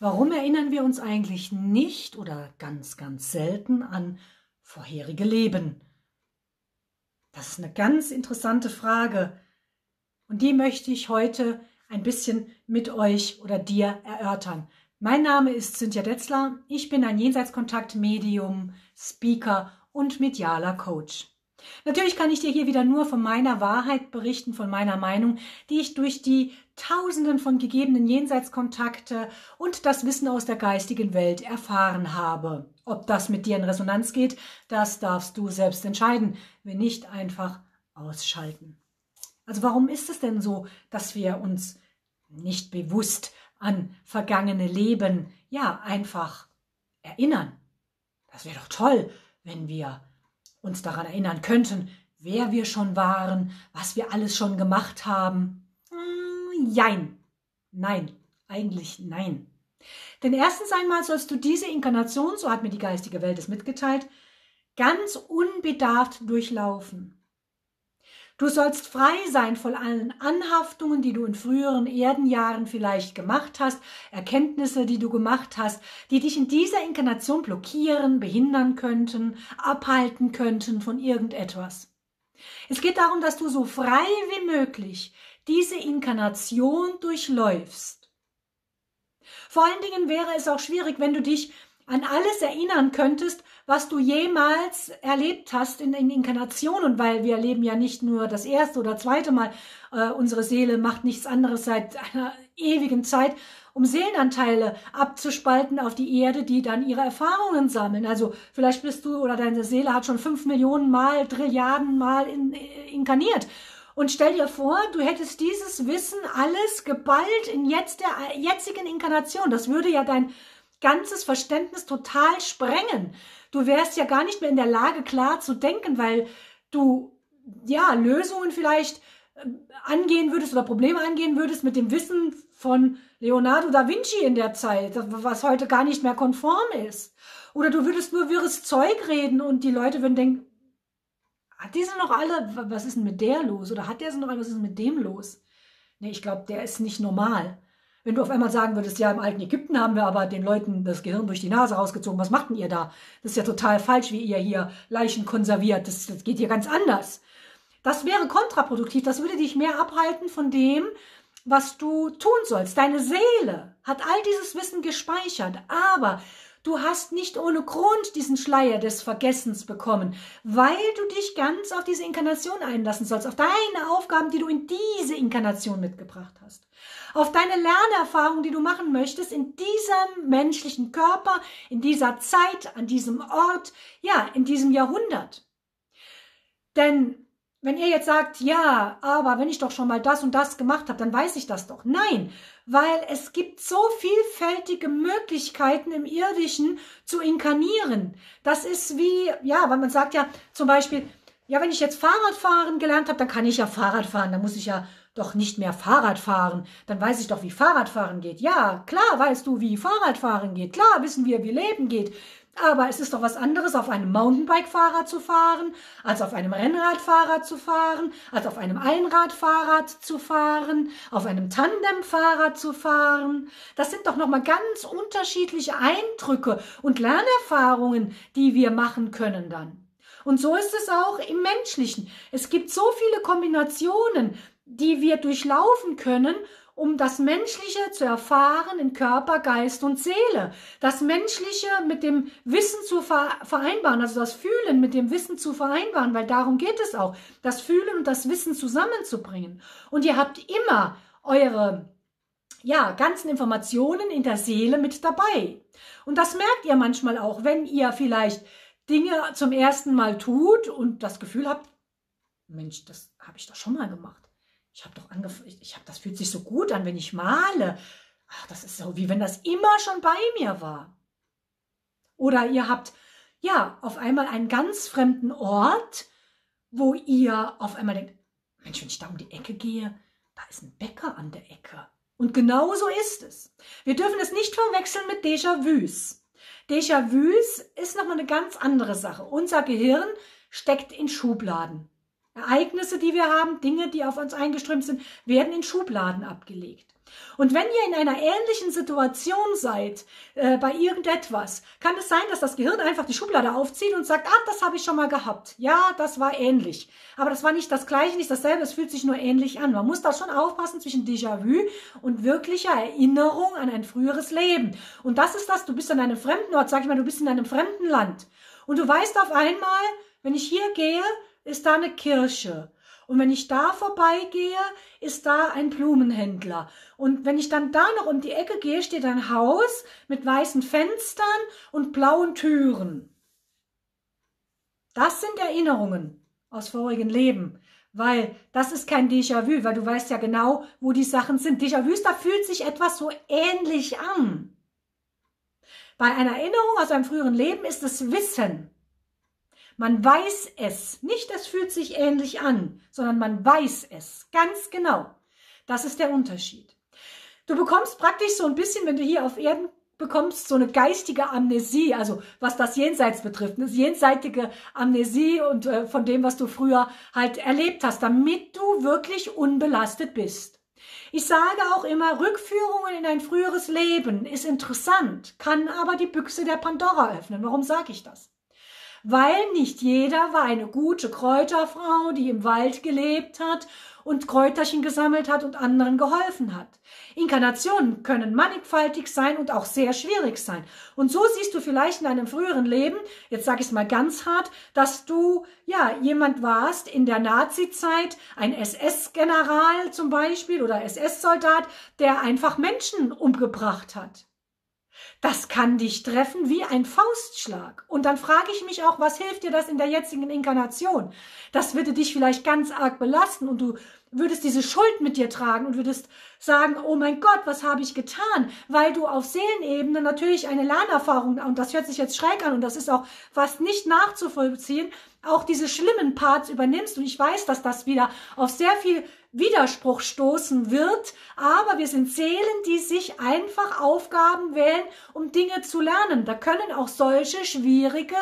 Warum erinnern wir uns eigentlich nicht oder ganz, ganz selten an vorherige Leben? Das ist eine ganz interessante Frage und die möchte ich heute ein bisschen mit euch oder dir erörtern. Mein Name ist Cynthia Detzler, ich bin ein Jenseitskontakt-Medium, Speaker und medialer Coach. Natürlich kann ich dir hier wieder nur von meiner Wahrheit berichten, von meiner Meinung, die ich durch die Tausenden von gegebenen Jenseitskontakte und das Wissen aus der geistigen Welt erfahren habe. Ob das mit dir in Resonanz geht, das darfst du selbst entscheiden, wenn nicht einfach ausschalten. Also warum ist es denn so, dass wir uns nicht bewusst an vergangene Leben, einfach erinnern? Das wäre doch toll, wenn wir uns daran erinnern könnten, wer wir schon waren, was wir alles schon gemacht haben. Jein. Nein, eigentlich nein. Denn erstens einmal sollst du diese Inkarnation, so hat mir die geistige Welt es mitgeteilt, ganz unbedarft durchlaufen. Du sollst frei sein von allen Anhaftungen, die du in früheren Erdenjahren vielleicht gemacht hast, Erkenntnisse, die du gemacht hast, die dich in dieser Inkarnation blockieren, behindern könnten, abhalten könnten von irgendetwas. Es geht darum, dass du so frei wie möglich diese Inkarnation durchläufst. Vor allen Dingen wäre es auch schwierig, wenn du dich an alles erinnern könntest, was du jemals erlebt hast in Inkarnationen, weil wir erleben ja nicht nur das erste oder zweite Mal. Unsere Seele macht nichts anderes seit einer ewigen Zeit, um Seelenanteile abzuspalten auf die Erde, die dann ihre Erfahrungen sammeln. Also vielleicht bist du oder deine Seele hat schon 5 Millionen Mal, Trilliarden Mal inkarniert. Und stell dir vor, du hättest dieses Wissen alles geballt in der jetzigen Inkarnation. Das würde ja dein ganzes Verständnis total sprengen. Du wärst ja gar nicht mehr in der Lage, klar zu denken, weil du Lösungen vielleicht angehen würdest oder Probleme angehen würdest mit dem Wissen von Leonardo da Vinci in der Zeit, was heute gar nicht mehr konform ist. Oder du würdest nur wirres Zeug reden und die Leute würden denken, hat diese noch alle, was ist denn mit der los? Oder hat der sie noch alle, was ist denn mit dem los? Nee, ich glaube, der ist nicht normal. Wenn du auf einmal sagen würdest, ja, im alten Ägypten haben wir aber den Leuten das Gehirn durch die Nase rausgezogen, was macht denn ihr da? Das ist ja total falsch, wie ihr hier Leichen konserviert, das geht hier ganz anders. Das wäre kontraproduktiv, das würde dich mehr abhalten von dem, was du tun sollst. Deine Seele hat all dieses Wissen gespeichert, aber du hast nicht ohne Grund diesen Schleier des Vergessens bekommen, weil du dich ganz auf diese Inkarnation einlassen sollst, auf deine Aufgaben, die du in diese Inkarnation mitgebracht hast, auf deine Lernerfahrung, die du machen möchtest in diesem menschlichen Körper, in dieser Zeit, an diesem Ort, in diesem Jahrhundert. Denn wenn ihr jetzt sagt, ja, aber wenn ich doch schon mal das und das gemacht habe, dann weiß ich das doch. Nein, weil es gibt so vielfältige Möglichkeiten im Irdischen zu inkarnieren. Das ist wie, weil man sagt ja zum Beispiel, wenn ich jetzt Fahrradfahren gelernt habe, dann kann ich ja Fahrrad fahren, dann muss ich ja doch nicht mehr Fahrrad fahren. Dann weiß ich doch, wie Fahrradfahren geht. Ja, klar weißt du, wie Fahrradfahren geht. Klar wissen wir, wie Leben geht. Aber es ist doch was anderes, auf einem Mountainbike-Fahrrad zu fahren, als auf einem Rennradfahrrad zu fahren, als auf einem Einradfahrrad zu fahren, auf einem Tandemfahrrad zu fahren. Das sind doch nochmal ganz unterschiedliche Eindrücke und Lernerfahrungen, die wir machen können dann. Und so ist es auch im Menschlichen. Es gibt so viele Kombinationen, die wir durchlaufen können, um das Menschliche zu erfahren in Körper, Geist und Seele. Das Menschliche mit dem Wissen zu vereinbaren, also das Fühlen mit dem Wissen zu vereinbaren, weil darum geht es auch, das Fühlen und das Wissen zusammenzubringen. Und ihr habt immer eure ganzen Informationen in der Seele mit dabei. Und das merkt ihr manchmal auch, wenn ihr vielleicht Dinge zum ersten Mal tut und das Gefühl habt, Mensch, das habe ich doch schon mal gemacht. Das fühlt sich so gut an, wenn ich male. Ach, das ist so, wie wenn das immer schon bei mir war. Oder ihr habt auf einmal einen ganz fremden Ort, wo ihr auf einmal denkt, Mensch, wenn ich da um die Ecke gehe, da ist ein Bäcker an der Ecke. Und genau so ist es. Wir dürfen es nicht verwechseln mit Déjà-vus. Déjà-vus ist nochmal eine ganz andere Sache. Unser Gehirn steckt in Schubladen. Ereignisse, die wir haben, Dinge, die auf uns eingeströmt sind, werden in Schubladen abgelegt. Und wenn ihr in einer ähnlichen Situation seid, bei irgendetwas, kann es sein, dass das Gehirn einfach die Schublade aufzieht und sagt, ach, das habe ich schon mal gehabt. Ja, das war ähnlich. Aber das war nicht das Gleiche, nicht dasselbe, es fühlt sich nur ähnlich an. Man muss da schon aufpassen zwischen Déjà-vu und wirklicher Erinnerung an ein früheres Leben. Und das ist das, du bist an einem fremden Ort, sag ich mal, du bist in einem fremden Land. Und du weißt auf einmal, wenn ich hier gehe, ist da eine Kirche. Und wenn ich da vorbeigehe, ist da ein Blumenhändler. Und wenn ich dann da noch um die Ecke gehe, steht ein Haus mit weißen Fenstern und blauen Türen. Das sind Erinnerungen aus vorigen Leben, weil das ist kein Déjà-vu, weil du weißt ja genau, wo die Sachen sind. Déjà-vus, da fühlt sich etwas so ähnlich an. Bei einer Erinnerung aus einem früheren Leben ist es Wissen. Man weiß es, nicht es fühlt sich ähnlich an, sondern man weiß es, ganz genau. Das ist der Unterschied. Du bekommst praktisch so ein bisschen, wenn du hier auf Erden bekommst, so eine geistige Amnesie, also was das Jenseits betrifft, eine jenseitige Amnesie und von dem, was du früher halt erlebt hast, damit du wirklich unbelastet bist. Ich sage auch immer, Rückführungen in ein früheres Leben ist interessant, kann aber die Büchse der Pandora öffnen. Warum sage ich das? Weil nicht jeder war eine gute Kräuterfrau, die im Wald gelebt hat und Kräuterchen gesammelt hat und anderen geholfen hat. Inkarnationen können mannigfaltig sein und auch sehr schwierig sein. Und so siehst du vielleicht in einem früheren Leben, jetzt sage ich es mal ganz hart, dass du ja jemand warst in der Nazi-Zeit, ein SS-General zum Beispiel oder SS-Soldat, der einfach Menschen umgebracht hat. Das kann dich treffen wie ein Faustschlag. Und dann frage ich mich auch, was hilft dir das in der jetzigen Inkarnation? Das würde dich vielleicht ganz arg belasten und du würdest diese Schuld mit dir tragen und würdest sagen, oh mein Gott, was habe ich getan? Weil du auf Seelenebene natürlich eine Lernerfahrung, und das hört sich jetzt schräg an und das ist auch fast nicht nachzuvollziehen, auch diese schlimmen Parts übernimmst. Und ich weiß, dass das wieder auf sehr viel Widerspruch stoßen wird, aber wir sind Seelen, die sich einfach Aufgaben wählen, um Dinge zu lernen. Da können auch solche schwierige,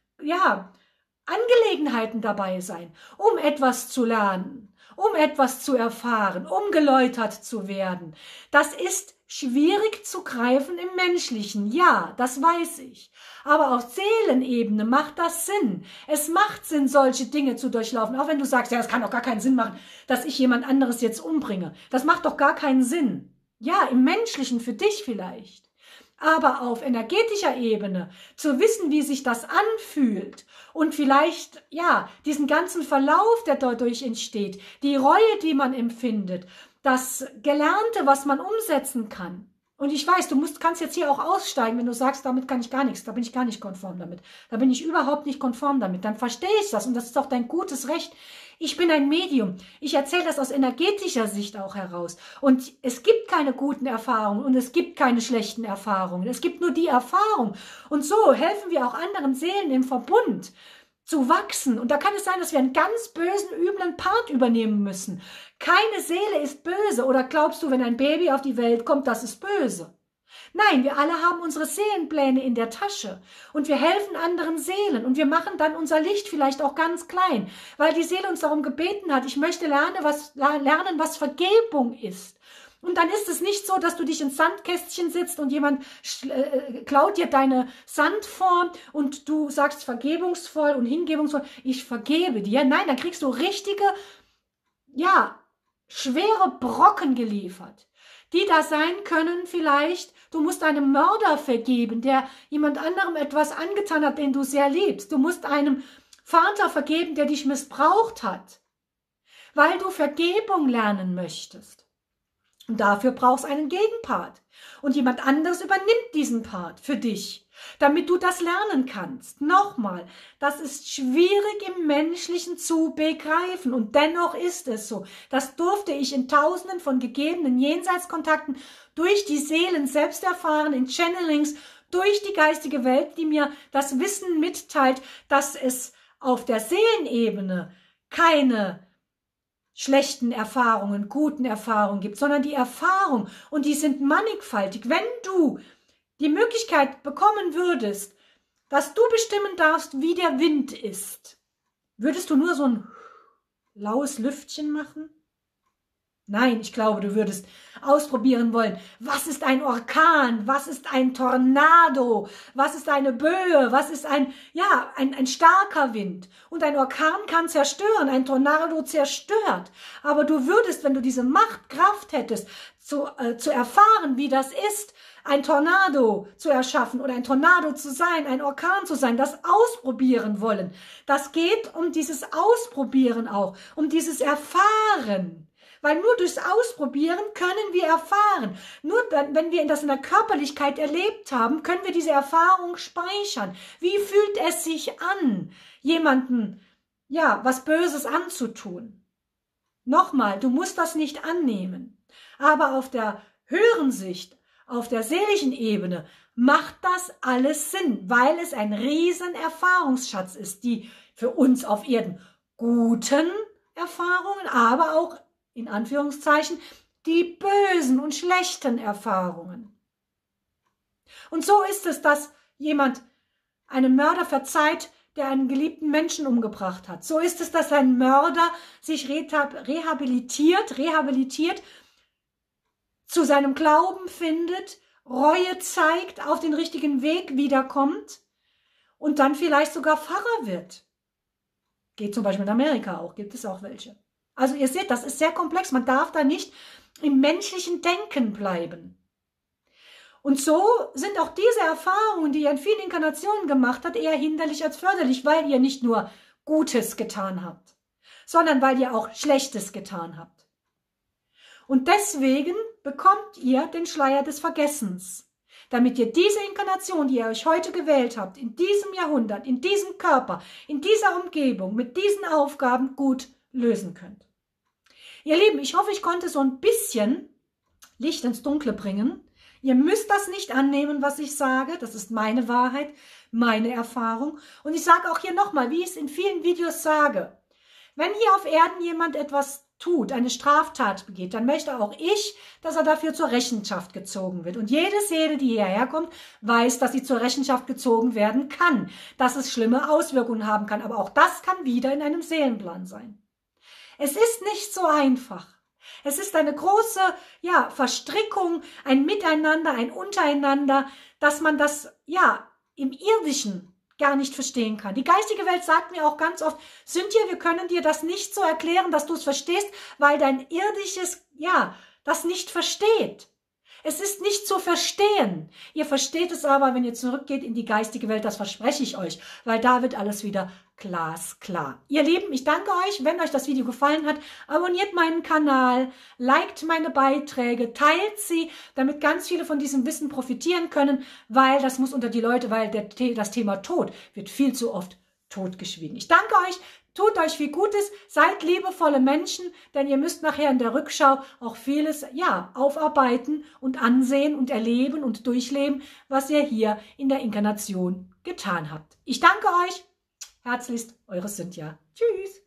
Angelegenheiten dabei sein, um etwas zu lernen, um etwas zu erfahren, um geläutert zu werden. Das ist schwierig zu greifen im Menschlichen, ja, das weiß ich. Aber auf Seelenebene macht das Sinn. Es macht Sinn, solche Dinge zu durchlaufen. Auch wenn du sagst, ja, das kann doch gar keinen Sinn machen, dass ich jemand anderes jetzt umbringe. Das macht doch gar keinen Sinn. Ja, im Menschlichen für dich vielleicht. Aber auf energetischer Ebene zu wissen, wie sich das anfühlt und vielleicht, ja, diesen ganzen Verlauf, der dadurch entsteht, die Reue, die man empfindet, das Gelernte, was man umsetzen kann. Und ich weiß, kannst jetzt hier auch aussteigen, wenn du sagst, damit kann ich gar nichts, da bin ich gar nicht konform damit. Da bin ich überhaupt nicht konform damit. Dann verstehe ich das und das ist doch dein gutes Recht. Ich bin ein Medium. Ich erzähle das aus energetischer Sicht auch heraus. Und es gibt keine guten Erfahrungen und es gibt keine schlechten Erfahrungen. Es gibt nur die Erfahrung. Und so helfen wir auch anderen Seelen im Verbund zu wachsen. Und da kann es sein, dass wir einen ganz bösen, üblen Part übernehmen müssen. Keine Seele ist böse. Oder glaubst du, wenn ein Baby auf die Welt kommt, das ist böse? Nein, wir alle haben unsere Seelenpläne in der Tasche und wir helfen anderen Seelen und wir machen dann unser Licht vielleicht auch ganz klein, weil die Seele uns darum gebeten hat, ich möchte lernen, was Vergebung ist. Und dann ist es nicht so, dass du dich ins Sandkästchen sitzt und jemand klaut dir deine Sandform und du sagst vergebungsvoll und hingebungsvoll, ich vergebe dir. Nein, dann kriegst du richtige, schwere Brocken geliefert, die da sein können vielleicht, du musst einem Mörder vergeben, der jemand anderem etwas angetan hat, den du sehr liebst. Du musst einem Vater vergeben, der dich missbraucht hat, weil du Vergebung lernen möchtest. Und dafür brauchst du einen Gegenpart. Und jemand anderes übernimmt diesen Part für dich, damit du das lernen kannst. Nochmal, das ist schwierig im Menschlichen zu begreifen. Und dennoch ist es so. Das durfte ich in Tausenden von gegebenen Jenseitskontakten durch die Seelen selbst erfahren, in Channelings, durch die geistige Welt, die mir das Wissen mitteilt, dass es auf der Seelenebene keine schlechten Erfahrungen, guten Erfahrungen gibt, sondern die Erfahrung, und die sind mannigfaltig. Wenn du die Möglichkeit bekommen würdest, dass du bestimmen darfst, wie der Wind ist, würdest du nur so ein laues Lüftchen machen? Nein, ich glaube, du würdest ausprobieren wollen, was ist ein Orkan, was ist ein Tornado, was ist eine Böe, was ist ein starker Wind. Und ein Orkan kann zerstören, ein Tornado zerstört. Aber du würdest, wenn du diese Macht, Kraft hättest, zu erfahren, wie das ist, ein Tornado zu erschaffen oder ein Tornado zu sein, ein Orkan zu sein, das ausprobieren wollen. Das geht um dieses Ausprobieren auch, um dieses Erfahren. Weil nur durchs Ausprobieren können wir erfahren. Nur wenn wir das in der Körperlichkeit erlebt haben, können wir diese Erfahrung speichern. Wie fühlt es sich an, jemanden, was Böses anzutun? Nochmal, du musst das nicht annehmen. Aber auf der höheren Sicht, auf der seelischen Ebene, macht das alles Sinn, weil es ein riesen Erfahrungsschatz ist, die für uns auf Erden guten Erfahrungen, aber auch in Anführungszeichen, die bösen und schlechten Erfahrungen. Und so ist es, dass jemand einem Mörder verzeiht, der einen geliebten Menschen umgebracht hat. So ist es, dass ein Mörder sich rehabilitiert, zu seinem Glauben findet, Reue zeigt, auf den richtigen Weg wiederkommt und dann vielleicht sogar Pfarrer wird. Geht zum Beispiel in Amerika auch, gibt es auch welche. Also ihr seht, das ist sehr komplex. Man darf da nicht im menschlichen Denken bleiben. Und so sind auch diese Erfahrungen, die ihr in vielen Inkarnationen gemacht habt, eher hinderlich als förderlich, weil ihr nicht nur Gutes getan habt, sondern weil ihr auch Schlechtes getan habt. Und deswegen bekommt ihr den Schleier des Vergessens, damit ihr diese Inkarnation, die ihr euch heute gewählt habt, in diesem Jahrhundert, in diesem Körper, in dieser Umgebung, mit diesen Aufgaben gut lösen könnt. Ihr Lieben, ich hoffe, ich konnte so ein bisschen Licht ins Dunkle bringen. Ihr müsst das nicht annehmen, was ich sage. Das ist meine Wahrheit, meine Erfahrung. Und ich sage auch hier nochmal, wie ich es in vielen Videos sage. Wenn hier auf Erden jemand etwas tut, eine Straftat begeht, dann möchte auch ich, dass er dafür zur Rechenschaft gezogen wird. Und jede Seele, die hierher kommt, weiß, dass sie zur Rechenschaft gezogen werden kann, dass es schlimme Auswirkungen haben kann. Aber auch das kann wieder in einem Seelenplan sein. Es ist nicht so einfach. Es ist eine große, Verstrickung, ein Miteinander, ein Untereinander, dass man das, im Irdischen gar nicht verstehen kann. Die geistige Welt sagt mir auch ganz oft, Cynthia, wir können dir das nicht so erklären, dass du es verstehst, weil dein Irdisches, das nicht versteht. Es ist nicht zu verstehen. Ihr versteht es aber, wenn ihr zurückgeht in die geistige Welt, das verspreche ich euch, weil da wird alles wieder glasklar. Ihr Lieben, ich danke euch, wenn euch das Video gefallen hat, abonniert meinen Kanal, liked meine Beiträge, teilt sie, damit ganz viele von diesem Wissen profitieren können, weil das muss unter die Leute, weil das Thema Tod wird viel zu oft totgeschwiegen. Ich danke euch, tut euch viel Gutes, seid liebevolle Menschen, denn ihr müsst nachher in der Rückschau auch vieles, aufarbeiten und ansehen und erleben und durchleben, was ihr hier in der Inkarnation getan habt. Ich danke euch. Herzlichst, eure Cynthia. Tschüss.